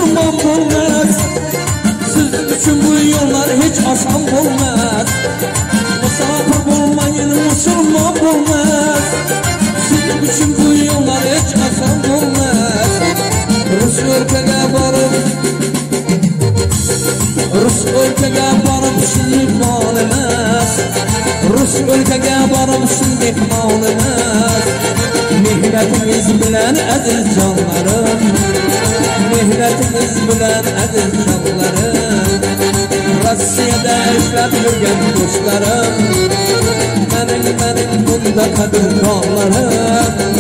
musulmon bo'lmas. Siz uchun bu yo'llar hech oson bo'lmas. Musofir bo'lmagan musulmon bo'lmas. Siz uchun bu yo'llar hech oson bo'lmas. Rus o'lkaga borib shunday mol emas. Rus o'lkaga borib shunday mol emas. Mehnatimiz bilan aziz jonlarim, mehnatimiz bilan aziz jonlarim, Rossiyada ishlab yurgan do'stlarim, mening bunda qadrdonlarim.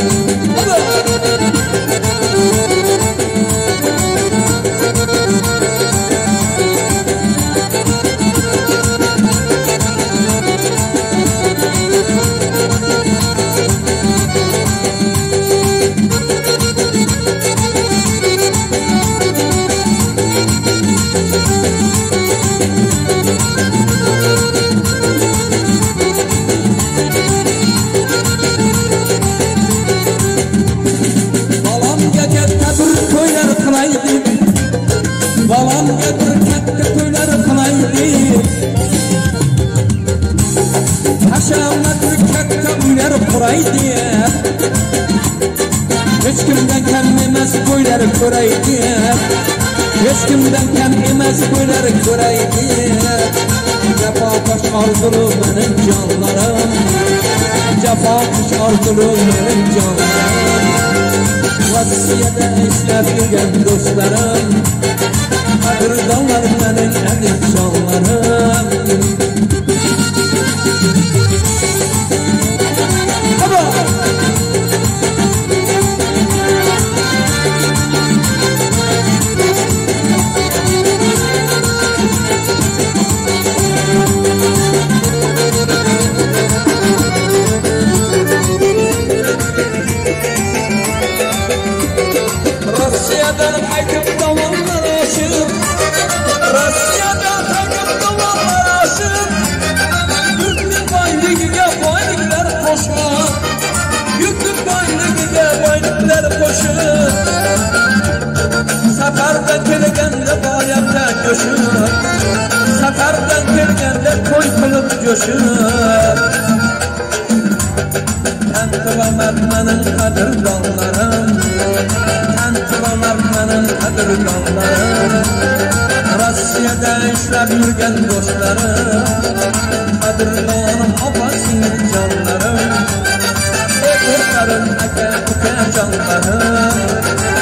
Balamga bir katta to'ylar qilaylik. Hashamat bir katta uylar quraylik. Hech kimdan kam emas to'ylar ko'raylik. Hech kimdan kam emas to'ylar ko'raylik. Jafokash orzulu mening jonlarim, jafokash orzulu mening jonlarim. Rossiyada ishlab yurgan do'stlarim, qadrdonlar mening aziz jonlarim. Rossiyadan qaytib tomonlar oshib, Rossiyadan qaytib tomonlar oshib, yurtning boyligiga boyliklar qo'shib, yurtning boyligiga boyliklar qo'shib, safardan kelganda boyabda ko'shib, safardan kelganda to'y qilib jo'shib, tantilaman mening qadrdonlarim, mening qadrdonlarim, Rossiyada ishlab yurgan do'stlarim, qadrdonim opa-singil jonlarim, do'stlarim, aka-uka jonlarim.